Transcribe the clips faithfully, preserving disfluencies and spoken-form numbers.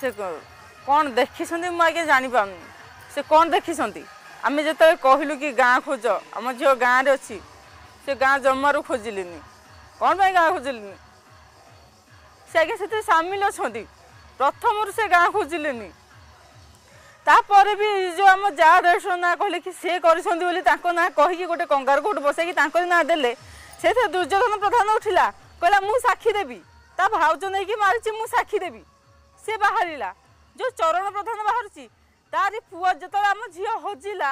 से कौन देखी मुझे जानी पाऊनी से कौन देखी आम जो कहलु कि गाँ खोज आम झील गाँव अच्छी से गाँ जमारू खोजिलेनि कौन पाई गाँ खोजिलेनि से आगे से सामिल अच्छा प्रथम से गाँ खोजिलेनि तापर भी जो आम जा देश ना कहले कि सी कर ना कहीकि गोटे कंगार कोट बसैकी ना देले से दुर्योधन प्रधान उठिला कहला मु साक्षी देवी ता भाउज नहीं कि मारी मु साक्षी देवी से बाहर जो चरण प्रधान बाहर तारी पुआ जो आम झी हजिला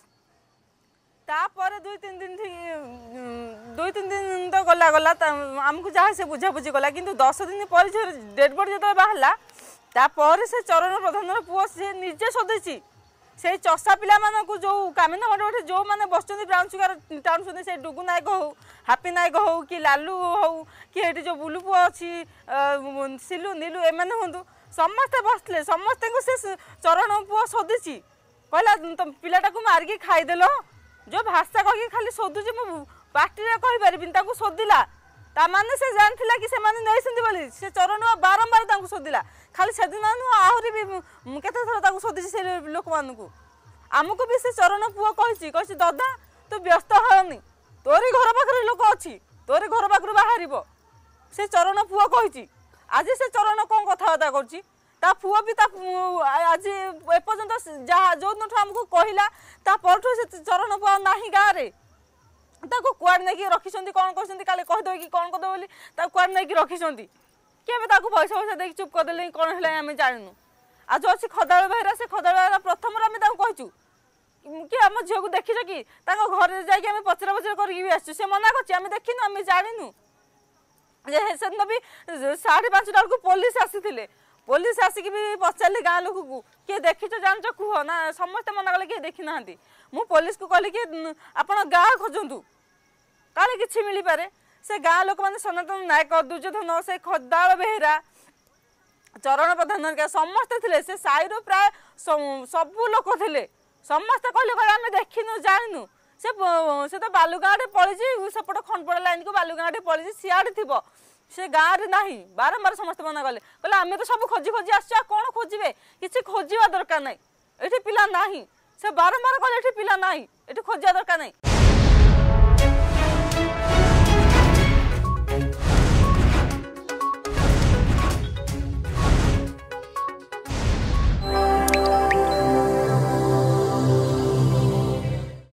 तापर दुई तीन दिन दुई तीन दिन तो गला गला आमको जहाँ से बुझाबुझी कला कि दस दिन पर डेड बॉडी जो बाहर तापर से चरण प्रधान पुओ सी निजे सदैची से चषा पिला मानू जो कामिना मटे जो मैंने बस ब्राउन सुगार टाणुं से डुगु नायक हो हापी नायक हो कि लालू हो कि ये जो बुलू पुओ अच्छी सिलु नीलू एम हूँ समस्ते बसले समस्त को से चरण पुओ सोदीची कहला पिलाटा को मारिकी खाईदेल जो भाषा कही खाली सोदुची मु पार्टी कहीपरि सोदिला ताने से जानला कि नहीं से चरण बारंबार सोदिला खाली से दिन आहरी भी केते थर सोदी से लोक मानू आमको भी से चरण पुओ कही दादा तू व्यस्त होनी तोरी घर पाखे लोक अच्छी तोरी घर पाखु बाहर से चरण पुओ कही आज से चरण कौन कथबार्ता कर पुओ भी आज एपर्तंत जहाँ जो दिन आमको कहला तापर से चरण पुओ ना गाँव में कुआड़ नहीं रखी कौन कर कहीदे कि कौन करदे बोली कुआड़ नहीं रखी किए पैसा पैसा देख चुप करदे कौन है आम जानू आज अच्छी खदाड़ बेहरा से खदाड़ बेहरा प्रथम आम कहचु कि आम झील को देखी कि घर जाकि पचरा पचरा कर मना कर देखिनु आम जानू से दिन भी साढ़े पाँचटा बेलू पुलिस आसी पुलिस आसिक भी पचारे गाँ लोक को किए देखी जान कह ना समस्ते मना कले किए देखी ना मु पुलिस को कहली कि आप गाँ खोजतु काले कि मिल पारे से गाँ लोक मैंने सनातन नायक दुर्योधन से खदाड़ बेहरा चरण प्रधान समस्ते थे से साई प्राय सबू लोक थे समस्ते कहले आम देखिनु जानू से से तो बालुगाँ पड़ी सेपट खनपड़ा लाइन को बालुगाँ पड़ी सियाड़े थी से गाँव में नहीं बारंबार समस्त मना कले कहले आम तो सब खोजी खोजी आस कौन खोजे किसी खोजा दरकार ना ये पिला ना से बारंबार कहले पिला ना ये खोजा दरकार नहीं।